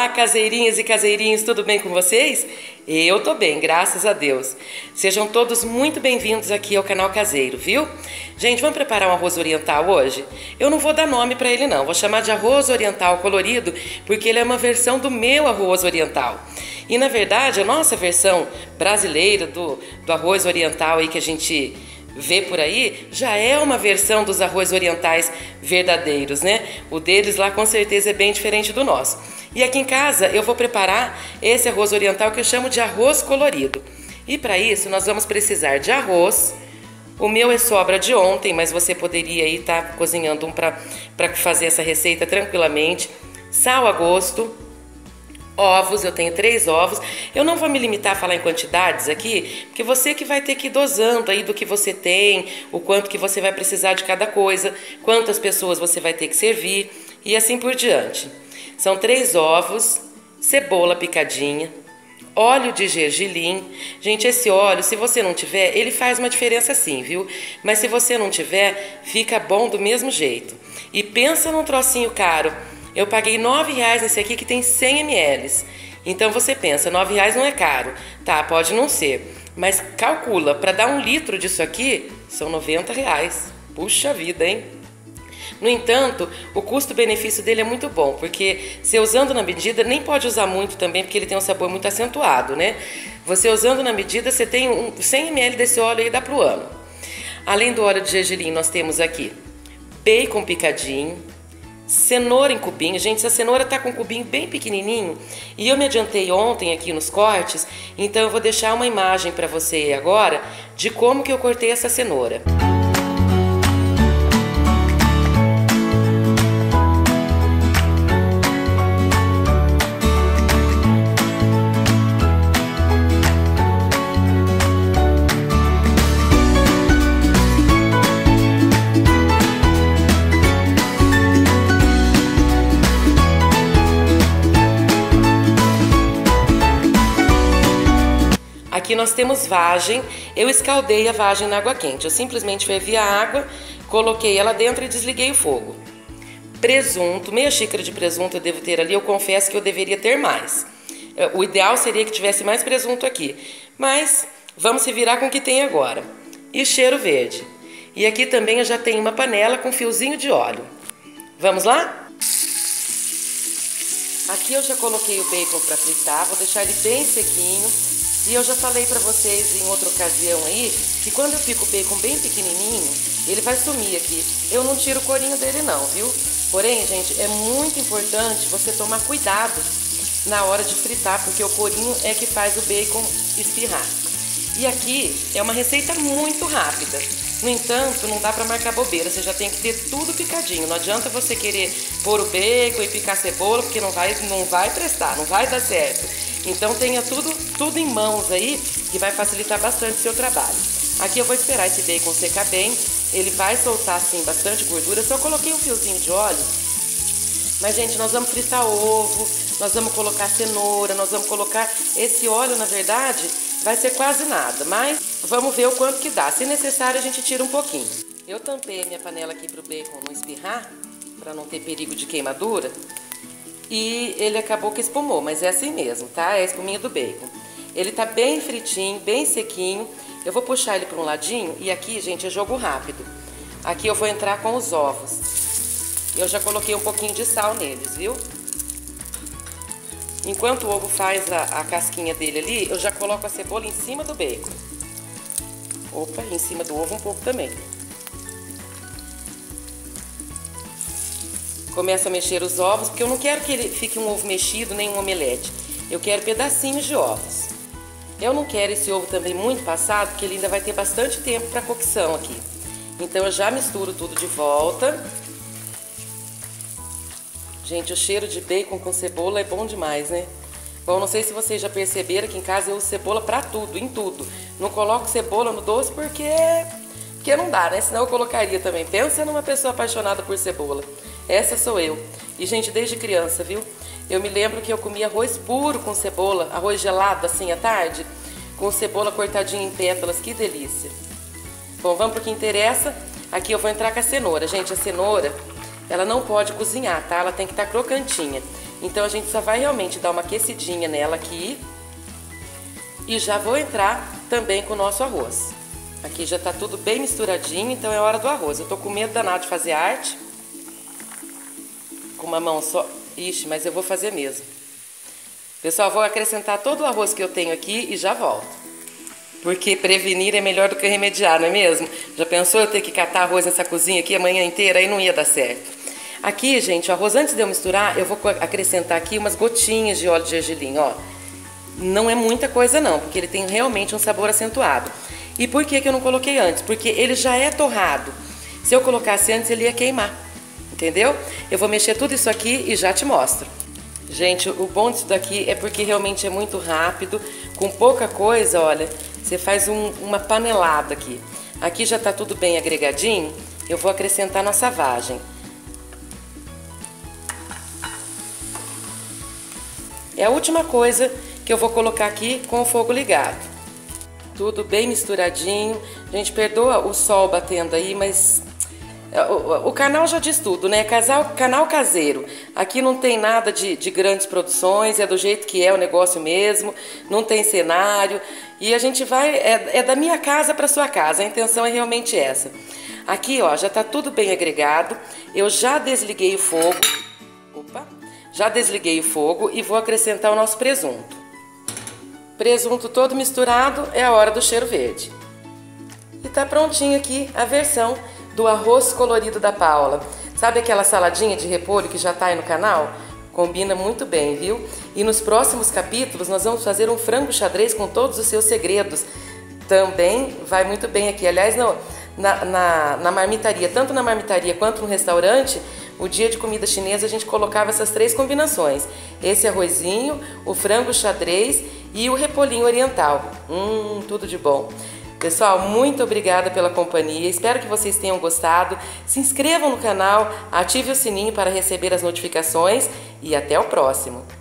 Olá, caseirinhas e caseirinhos, tudo bem com vocês? Eu tô bem, graças a Deus. Sejam todos muito bem-vindos aqui ao canal Caseiro, viu? Gente, vamos preparar um arroz oriental hoje? Eu não vou dar nome pra ele não, vou chamar de arroz oriental colorido, porque ele é uma versão do meu arroz oriental. E na verdade, a nossa versão brasileira do arroz oriental aí que a gente vê por aí, já é uma versão dos arroz orientais verdadeiros, né? O deles lá com certeza é bem diferente do nosso. E aqui em casa eu vou preparar esse arroz oriental que eu chamo de arroz colorido. E para isso nós vamos precisar de arroz. O meu é sobra de ontem, mas você poderia aí estar cozinhando um para fazer essa receita tranquilamente. Sal a gosto. Ovos, eu tenho 3 ovos. Eu não vou me limitar a falar em quantidades aqui, porque você que vai ter que ir dosando aí do que você tem, o quanto que você vai precisar de cada coisa, quantas pessoas você vai ter que servir e assim por diante. São 3 ovos, cebola picadinha, óleo de gergelim. Gente, esse óleo, se você não tiver, ele faz uma diferença sim, viu? Mas se você não tiver, fica bom do mesmo jeito. E pensa num trocinho caro. Eu paguei R$9 nesse aqui que tem 100 ml. Então você pensa, R$9 não é caro. Tá, pode não ser. Mas calcula, para dar 1 litro disso aqui, são R$90. Puxa vida, hein? No entanto, o custo-benefício dele é muito bom, porque você usando na medida, nem pode usar muito também, porque ele tem um sabor muito acentuado, né? Você usando na medida, você tem 100 ml desse óleo aí, dá pro ano. Além do óleo de gergelim, nós temos aqui bacon picadinho, cenoura em cubinho. Gente, essa cenoura tá com um cubinho bem pequenininho e eu me adiantei ontem aqui nos cortes, então eu vou deixar uma imagem para você agora de como que eu cortei essa cenoura. Aqui nós temos vagem. Eu escaldei a vagem na água quente. Eu simplesmente fervi a água, coloquei ela dentro e desliguei o fogo. Presunto, meia xícara de presunto eu devo ter ali. Eu confesso que eu deveria ter mais. O ideal seria que tivesse mais presunto aqui. Mas vamos se virar com o que tem agora. E cheiro verde. E aqui também eu já tenho uma panela com fiozinho de óleo. Vamos lá? Aqui eu já coloquei o bacon para fritar. Vou deixar ele bem sequinho. E eu já falei pra vocês em outra ocasião aí, que quando eu pico o bacon bem pequenininho, ele vai sumir aqui. Eu não tiro o corinho dele não, viu? Porém, gente, é muito importante você tomar cuidado na hora de fritar, porque o corinho é que faz o bacon espirrar. E aqui é uma receita muito rápida. No entanto, não dá pra marcar bobeira, você já tem que ter tudo picadinho. Não adianta você querer pôr o bacon e picar cebola, porque não vai prestar, não vai dar certo. Então tenha tudo em mãos aí, que vai facilitar bastante o seu trabalho. Aqui eu vou esperar esse bacon secar bem, ele vai soltar assim bastante gordura. Só coloquei um fiozinho de óleo, mas gente, nós vamos fritar ovo, nós vamos colocar cenoura, nós vamos colocar esse óleo, na verdade, vai ser quase nada, mas vamos ver o quanto que dá. Se necessário a gente tira um pouquinho. Eu tampei a minha panela aqui para o bacon não espirrar, para não ter perigo de queimadura. E ele acabou que espumou, mas é assim mesmo, tá? É a espuminha do bacon. Ele tá bem fritinho, bem sequinho. Eu vou puxar ele para um ladinho e aqui, gente, é jogo rápido. Aqui eu vou entrar com os ovos. Eu já coloquei um pouquinho de sal neles, viu? Enquanto o ovo faz a casquinha dele ali, eu já coloco a cebola em cima do bacon. Opa, em cima do ovo um pouco também. Começo a mexer os ovos, porque eu não quero que ele fique um ovo mexido, nem um omelete. Eu quero pedacinhos de ovos. Eu não quero esse ovo também muito passado, porque ele ainda vai ter bastante tempo para cocção aqui. Então eu já misturo tudo de volta. Gente, o cheiro de bacon com cebola é bom demais, né? Bom, não sei se vocês já perceberam que em casa eu uso cebola para tudo, em tudo. Não coloco cebola no doce porque não dá, né? Senão eu colocaria também. Pensa numa pessoa apaixonada por cebola. Essa sou eu. E, gente, desde criança, viu? Eu me lembro que eu comia arroz puro com cebola, arroz gelado assim à tarde, com cebola cortadinha em pétalas. Que delícia. Bom, vamos pro que interessa. Aqui eu vou entrar com a cenoura. Gente, a cenoura, ela não pode cozinhar, tá? Ela tem que estar crocantinha. Então a gente só vai realmente dar uma aquecidinha nela aqui. E já vou entrar também com o nosso arroz. Aqui já tá tudo bem misturadinho, então é hora do arroz. Eu tô com medo danado de fazer arte. Com uma mão só. Ixi, mas eu vou fazer mesmo. Pessoal, vou acrescentar todo o arroz que eu tenho aqui e já volto. Porque prevenir é melhor do que remediar, não é mesmo? Já pensou eu ter que catar arroz nessa cozinha aqui a manhã inteira? Aí não ia dar certo. Aqui, gente, o arroz, antes de eu misturar, eu vou acrescentar aqui umas gotinhas de óleo de gergelim, ó. Não é muita coisa não, porque ele tem realmente um sabor acentuado. E por que eu não coloquei antes? Porque ele já é torrado. Se eu colocasse antes, ele ia queimar. Entendeu? Eu vou mexer tudo isso aqui e já te mostro. Gente, o bom disso daqui é porque realmente é muito rápido. Com pouca coisa, olha, você faz uma panelada aqui. Aqui já tá tudo bem agregadinho. Eu vou acrescentar nossa vagem. É a última coisa que eu vou colocar aqui com o fogo ligado. Tudo bem misturadinho. Gente, perdoa o sol batendo aí, mas o canal já diz tudo, né? Canal caseiro. Aqui não tem nada de grandes produções, é do jeito que é o negócio mesmo, não tem cenário. E a gente vai, é da minha casa para sua casa, a intenção é realmente essa. Aqui, ó, já tá tudo bem agregado. Eu já desliguei o fogo. Opa! Já desliguei o fogo e vou acrescentar o nosso presunto. Presunto todo misturado, é a hora do cheiro verde. E tá prontinho aqui a versão do arroz colorido da Paula. Sabe aquela saladinha de repolho que já tá aí no canal? Combina muito bem, viu? E nos próximos capítulos nós vamos fazer um frango xadrez com todos os seus segredos. Também vai muito bem aqui. Aliás, na marmitaria, tanto na marmitaria quanto no restaurante, o dia de comida chinesa a gente colocava essas três combinações. Esse arrozinho, o frango xadrez e o repolhinho oriental. Tudo de bom. Pessoal, muito obrigada pela companhia, espero que vocês tenham gostado. Se inscrevam no canal, ative o sininho para receber as notificações e até o próximo.